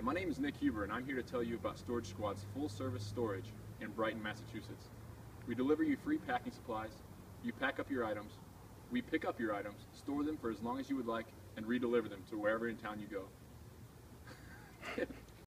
Hi, my name is Nick Huber and I'm here to tell you about Storage Squad's full-service storage in Brighton, Massachusetts. We deliver you free packing supplies, you pack up your items, we pick up your items, store them for as long as you would like, and re-deliver them to wherever in town you go.